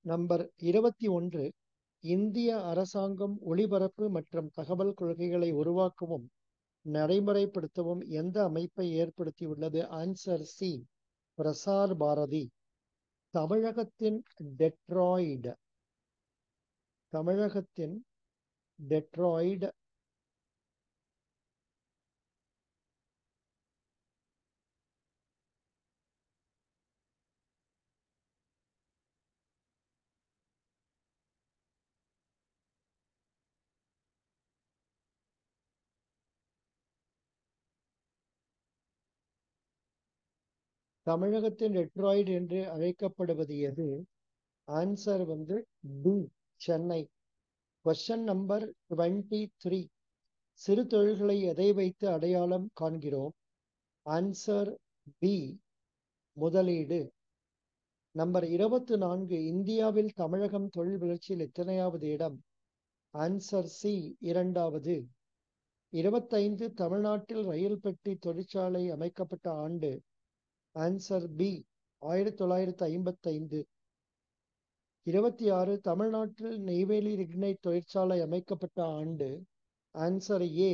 Number 21. இந்திய அரசாங்கம் ஒளிபரப்பு மற்றும் தகவல் கொள்கைகளை உருவாக்கவும் நடைமுறைப்படுத்தவும் எந்த அமைப்பை ஏற்படுத்தியுள்ளது? Answer C, Prasar Bharati. தமிழகத்தின் டெட்ராய்டு தமிழகத்தின் டெட்ராய்டு தமிழகத்தின் டெட்ராய்டு என்று அழைக்கப்படுவது எது? Answer D, Chennai. Question number 23. சிறு தொழில்களை எதை வைத்து அடையாளம் காண்கிறோம்? ஆன்சர் பி, முதலீடு. நம்பர் 24. இந்தியாவில் தமிழகம் தொழில் வளர்ச்சியில் எத்தனையாவது இடம்? ஆன்சர் சி, 2வது. 25. தமிழ்நாட்டில் ரயில் பெட்டி தொழிற்சாலை அமைக்கப்பட்ட ஆண்டு? Answer B, 1955. 26. தமிழ்நாட்டில் நெய்வேலி லிக்னைட் தொழிற்சாலை அமைக்கப்பட்ட ஆண்டு? Answer A,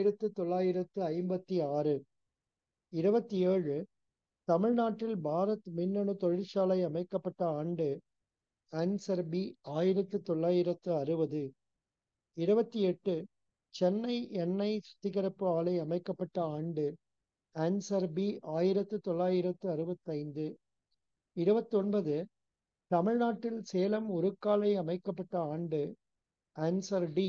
1956. 27. தமிழ்நாட்டில் பாரத் மின்னணு தொழிற்சாலை அமைக்கப்பட்ட ஆண்டு? Answer B, 1960. 28. சென்னை எண்ணெய் சுத்திகரிப்பு ஆலை அமைக்கப்பட்ட ஆண்டு? Answer B, 1965. 29. தமிழ்நாட்டில் சேலம் உருக்காலை அமைக்கப்பட்ட ஆண்டு? Answer D,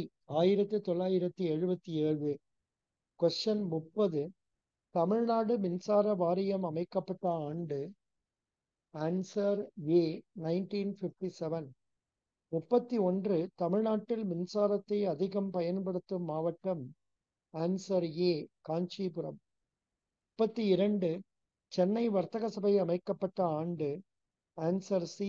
1977. கொஸ்டின் 30. தமிழ்நாடு மின்சார வாரியம் அமைக்கப்பட்ட ஆண்டு? Answer A, 1957. 31. தமிழ்நாட்டில் மின்சாரத்தை அதிகம் பயன்படுத்தும் மாவட்டம்? Answer A, Kanchipuram. 32. சென்னை வர்த்தக சபை அமைக்கப்பட்ட ஆண்டு? Answer C,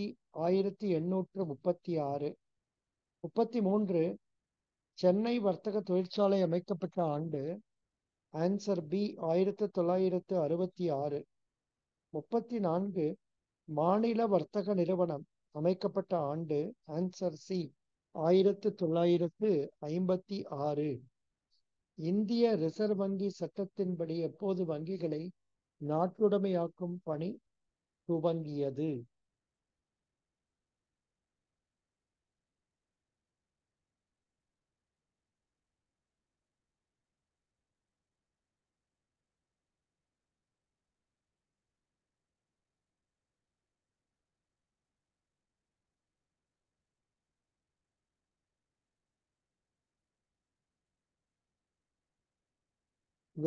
1836. 33. சென்னை வர்த்தக தொழிற்சாலை அமைக்கப்பட்ட ஆண்டு? Answer B, 1966. 34. மாநில வர்த்தக நிறுவனம் அமைக்கப்பட்ட ஆண்டு? Answer C, 1956. இந்திய ரிசர்வ் வங்கி சட்டத்தின்படி எப்போது வங்கிகளை நாட்டுடைமையாக்கும் பணி துவங்கியது? இது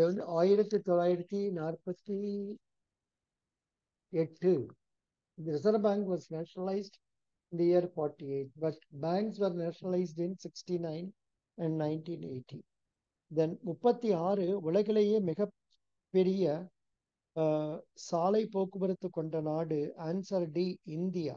1948. The Reserve Bank was nationalized in the year 48, but banks were nationalized in 69 and 1980. Then 36. உலகிலேயே மிக பெரிய சாலை போக்குவரத்து கொண்ட நாடு? Answer D, India.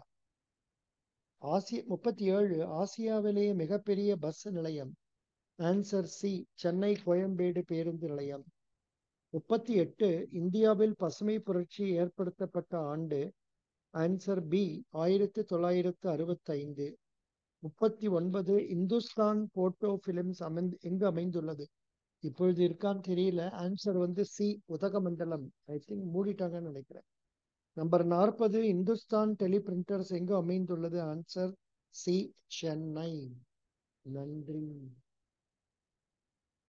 37. ஆசியாவிலேயே மிகப்பெரிய பஸ் நிலையம்? ஆன்சர் சி, சென்னை கோயம்பேடு பேருந்து நிலையம். 38. இந்தியாவில் பசுமை புரட்சி ஏற்படுத்தப்பட்ட ஆண்டு? Answer B, 1965. 39. Hindustan photo films எங்கு அமைந்துள்ளது? இப்பொழுது இருக்கான்னு தெரியல. Answer C, Udhagamandalam. I think மூடிட்டாங்கன்னு நினைக்கிறேன். நம்பர் 40. இந்துஸ்தான் டெலிபிரிண்டர்ஸ் எங்கு அமைந்துள்ளது? Answer C, Chennai. நன்றி.